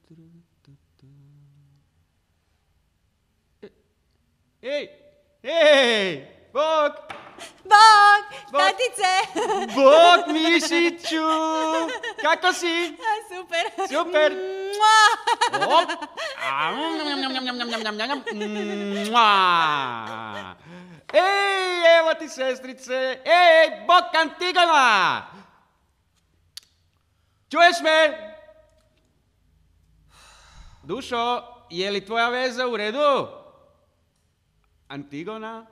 Ej, Bog! Bog, tatice! Bog, mišiću! Kako si? Super! Super! Op. Ej, evo ti sestrice! Ej, Bog Antigona! Čuješ me? Dušo, je li tvoja veza u redu? Antigona?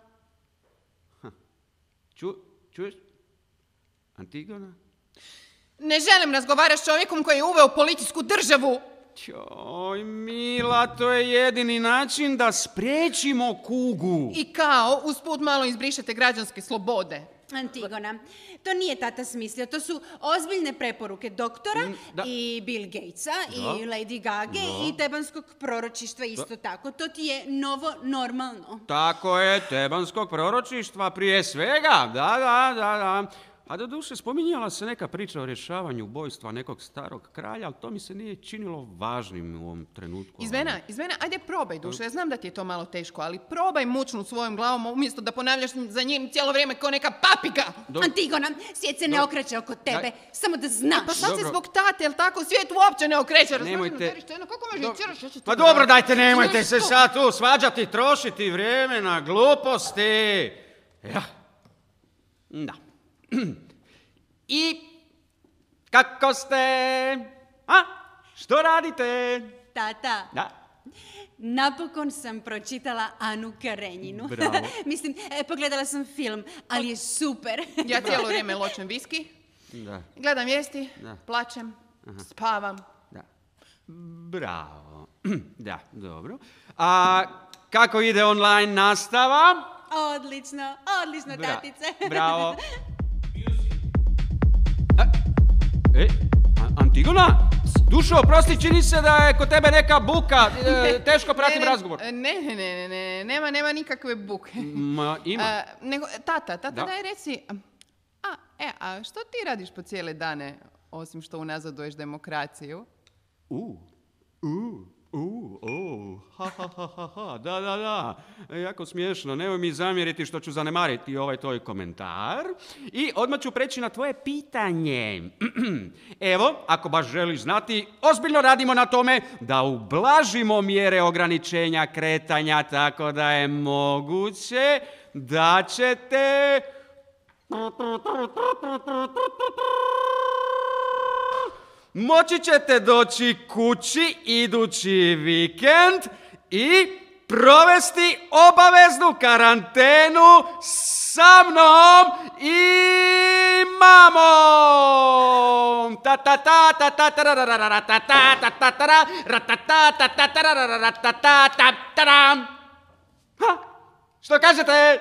Čuješ? Antigona? Ne želim razgovarati s čovjekom koji je uveo policijsku državu. Joj, Mila, to je jedini način da spriječimo kugu. I kao, usput malo izbrišete građanske slobode. Antigona, to nije tata smislio, to su ozbiljne preporuke doktora i Bill Gatesa i Lady Gage i tebanskog proročištva isto tako. To ti je novo normalno. Tako je, tebanskog proročištva prije svega, da. A do duše, spominjala se neka priča o rješavanju ubojstva nekog starog kralja, ali to mi se nije činilo važnim u ovom trenutku. Izmena, ajde probaj, Dušo, ja znam da ti je to malo teško, ali probaj mučnu svojom glavom umjesto da ponavljaš za njim cijelo vrijeme kao neka papiga. Antigona, svijet se ne okreće oko tebe, samo da znaš. Pa sad si zbog tate, jel tako? Svijet uopće ne okreće. Nemojte. Kako možeš ćeraš? Pa dobro, dajte, nemojte se sad tu svađati, trošiti vrijeme na gluposti. Ja. Da. I kako ste? A? Što radite? Tata. Da. Napokon sam pročitala Anu Karenjinu. Bravo. Mislim, pogledala sam film, ali je super. Ja cijelo vrijeme ločem viski, gledam vijesti, plačem, spavam. Da. Bravo. Da, dobro. A kako ide online nastava? Odlično, tatice. Bravo. Antigona? Dušo, oprosti, čini se da je kod tebe neka buka, teško pratim razgovor. Ne, nema nikakve buke. Ma, ima. Nego, tata, daj reci, a što ti radiš po cijele dane, osim što unazaduješ demokraciju? Da. Jako smiješno. Nemoj mi zamjeriti što ću zanemariti ovaj tvoj komentar. I odmah ću preći na tvoje pitanje. Evo, ako baš želiš znati, ozbiljno radimo na tome da ublažimo mjere ograničenja kretanja, tako da je moguće da ćete... Moći ćete doći kući idući vikend i provesti obaveznu karantenu sa mnom i mamom. Što kažete?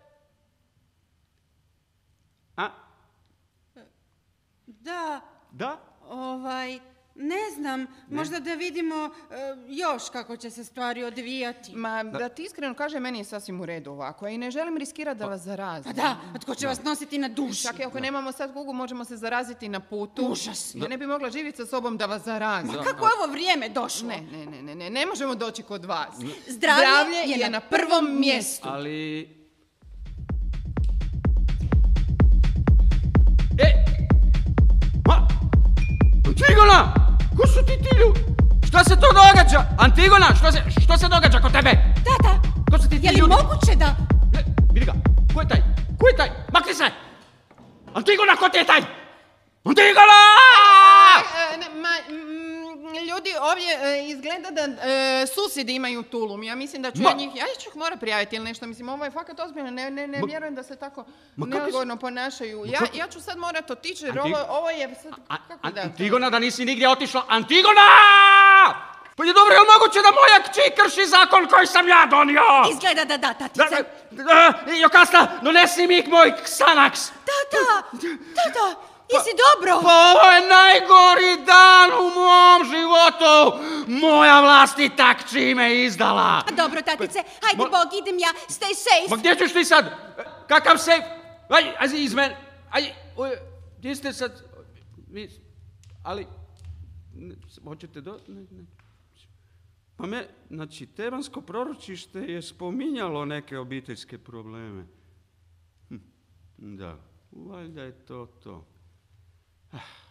Da? Ne znam, možda da vidimo još kako će se stvari odvijati. Ma, da ti iskreno kažem, meni je sasvim u redu ovako i ne želim riskirati da vas zarazim. Da, a tko će vas nositi na duši? Čak i ako nemamo sad kugu, možemo se zaraziti na putu. Užas. Ja ne bi mogla živjeti sa sobom da vas zarazim. Ma kako je ovo vrijeme došlo? Ne možemo doći kod vas. Zdravlje je na prvom mjestu. Ali... Antigona! Ko su ti ljudi? Šta se to događa? Antigona, što se događa kod tebe? Tata, ko su ti ljudi? Je li moguće da... Vidi ga, ko je taj? Ko je taj? Makni se! Antigona, ko ti je taj? Antigona! Ljudi, ovdje izgleda da susjedi imaju tulum. Ja mislim da ću njih... Ja ću ih morat prijaviti ili nešto. Mislim, ovo je fakat ozbiljno. Ne vjerujem da se tako neodgovorno ponašaju. Ja ću sad morat otići jer ovo je... Antigona, da nisi nigdje otišla. Antigona! Pa je dobro, je li moguće da moja kći krši zakon koji sam ja donio? Izgleda da, tatice. Jokasta, donesi mi moj Xanax. Tata, jesi dobro? Pa ovo je najgori dan u mom životu. Moja vlastita kći me izdala. Dobro, tatice, hajde Bog, idem ja. Stay safe. Ma gdje ćeš ti sad? Kakav safe? Ajde, iz mene. Ajde, gdje ste sad? Ali, hoćete do... Pa znači, tebansko proročište je spominjalo neke obiteljske probleme. Da, valjda je to.